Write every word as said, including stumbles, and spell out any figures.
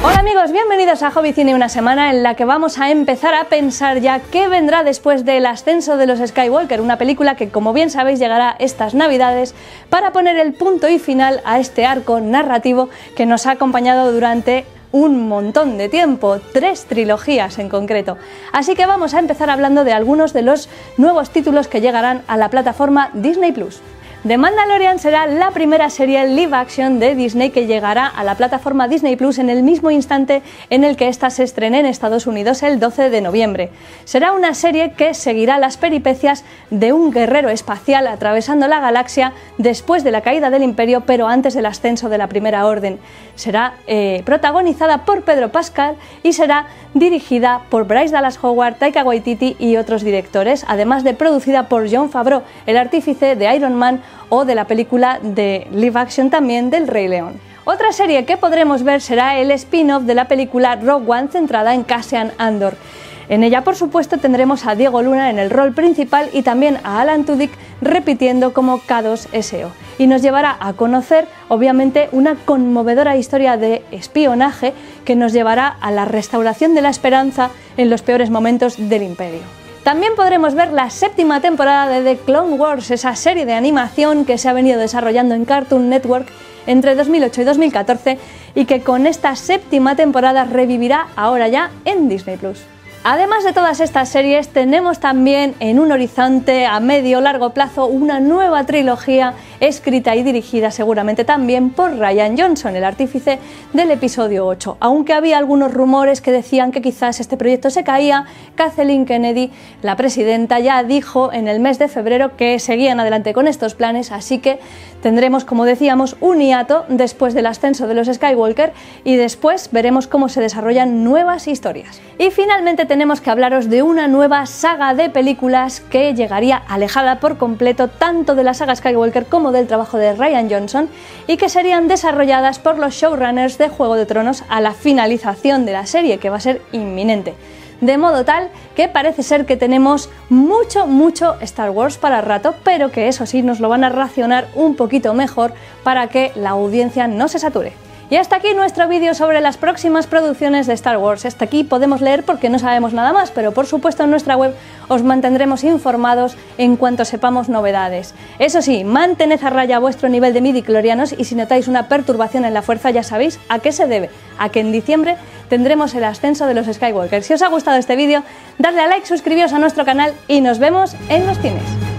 Hola amigos, bienvenidos a Hobby Cine, una semana en la que vamos a empezar a pensar ya qué vendrá después del ascenso de los Skywalker, una película que, como bien sabéis, llegará estas navidades para poner el punto y final a este arco narrativo que nos ha acompañado durante un montón de tiempo, tres trilogías en concreto. Así que vamos a empezar hablando de algunos de los nuevos títulos que llegarán a la plataforma Disney plus. The Mandalorian será la primera serie live action de Disney que llegará a la plataforma Disney plus en el mismo instante en el que ésta se estrene en Estados Unidos el doce de noviembre. Será una serie que seguirá las peripecias de un guerrero espacial atravesando la galaxia después de la caída del Imperio, pero antes del ascenso de la Primera Orden. Será eh, protagonizada por Pedro Pascal y será dirigida por Bryce Dallas Howard, Taika Waititi y otros directores, además de producida por Jon Favreau, el artífice de Iron Man o de la película de live action también del Rey León. Otra serie que podremos ver será el spin-off de la película Rogue One centrada en Cassian Andor. En ella, por supuesto, tendremos a Diego Luna en el rol principal y también a Alan Tudyk repitiendo como K dos S O. Y nos llevará a conocer, obviamente, una conmovedora historia de espionaje que nos llevará a la restauración de la esperanza en los peores momentos del Imperio. También podremos ver la séptima temporada de The Clone Wars, esa serie de animación que se ha venido desarrollando en Cartoon Network entre dos mil ocho y dos mil catorce y que con esta séptima temporada revivirá ahora ya en Disney plus. Además de todas estas series, tenemos también en un horizonte a medio o largo plazo una nueva trilogía escrita y dirigida seguramente también por Rian Johnson, el artífice del episodio ocho. Aunque había algunos rumores que decían que quizás este proyecto se caía, Kathleen Kennedy, la presidenta, ya dijo en el mes de febrero que seguían adelante con estos planes, así que tendremos, como decíamos, un hiato después del ascenso de los Skywalker y después veremos cómo se desarrollan nuevas historias. Y finalmente tenemos que hablaros de una nueva saga de películas que llegaría alejada por completo tanto de la saga Skywalker como del trabajo de Rian Johnson y que serían desarrolladas por los showrunners de Juego de Tronos a la finalización de la serie, que va a ser inminente. De modo tal que parece ser que tenemos mucho, mucho Star Wars para rato, pero que eso sí nos lo van a racionar un poquito mejor para que la audiencia no se sature. Y hasta aquí nuestro vídeo sobre las próximas producciones de Star Wars. Hasta aquí podemos leer porque no sabemos nada más, pero por supuesto en nuestra web os mantendremos informados en cuanto sepamos novedades. Eso sí, mantened a raya vuestro nivel de midichlorianos y si notáis una perturbación en la fuerza ya sabéis a qué se debe, a que en diciembre tendremos el ascenso de los Skywalker. Si os ha gustado este vídeo, dadle a like, suscribíos a nuestro canal y nos vemos en los cines.